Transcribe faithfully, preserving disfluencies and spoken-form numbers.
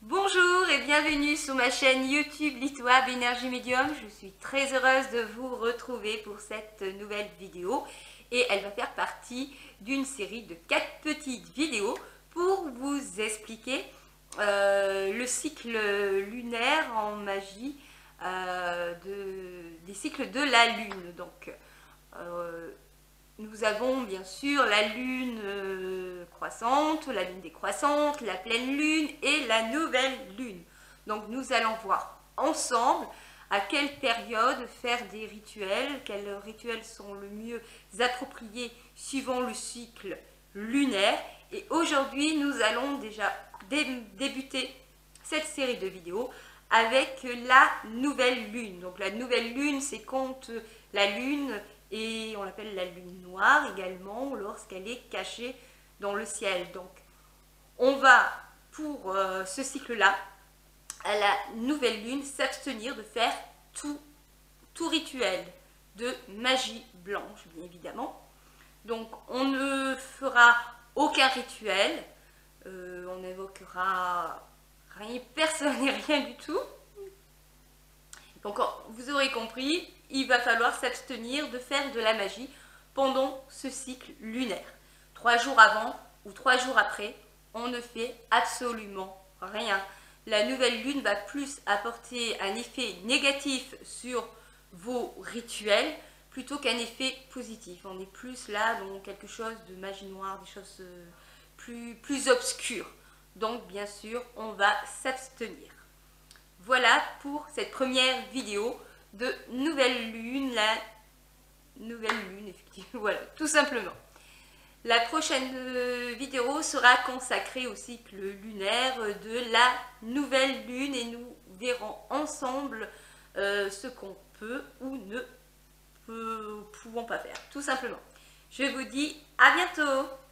Bonjour et bienvenue sur ma chaîne YouTube Litwab Énergie Médium. Je suis très heureuse de vous retrouver pour cette nouvelle vidéo et elle va faire partie d'une série de quatre petites vidéos pour vous expliquer euh, le cycle lunaire en magie euh, de, des cycles de la lune. Donc, euh, nous avons bien sûr la lune euh, croissante, la lune décroissante, la pleine lune et la nouvelle lune. Donc nous allons voir ensemble à quelle période faire des rituels, quels rituels sont le mieux appropriés suivant le cycle lunaire. Et aujourd'hui nous allons déjà dé débuter cette série de vidéos avec la nouvelle lune. Donc la nouvelle lune, c'est quand la lune, et on l'appelle la lune noire également, lorsqu'elle est cachée dans le ciel. Donc on va pour euh, ce cycle-là, à la nouvelle lune, s'abstenir de faire tout, tout rituel de magie blanche, bien évidemment. Donc on ne fera aucun rituel, euh, on n'évoquera rien, personne et rien du tout. Donc vous aurez compris, il va falloir s'abstenir de faire de la magie pendant ce cycle lunaire. Trois jours avant ou trois jours après, on ne fait absolument rien. La nouvelle lune va plus apporter un effet négatif sur vos rituels plutôt qu'un effet positif. On est plus là dans quelque chose de magie noire, des choses plus, plus obscures. Donc bien sûr, on va s'abstenir. Voilà pour cette première vidéo de nouvelle lune, la nouvelle lune, effectivement, voilà, tout simplement. La prochaine vidéo sera consacrée au cycle lunaire de la nouvelle lune et nous verrons ensemble euh, ce qu'on peut ou ne peut, pouvons pas faire, tout simplement. Je vous dis à bientôt!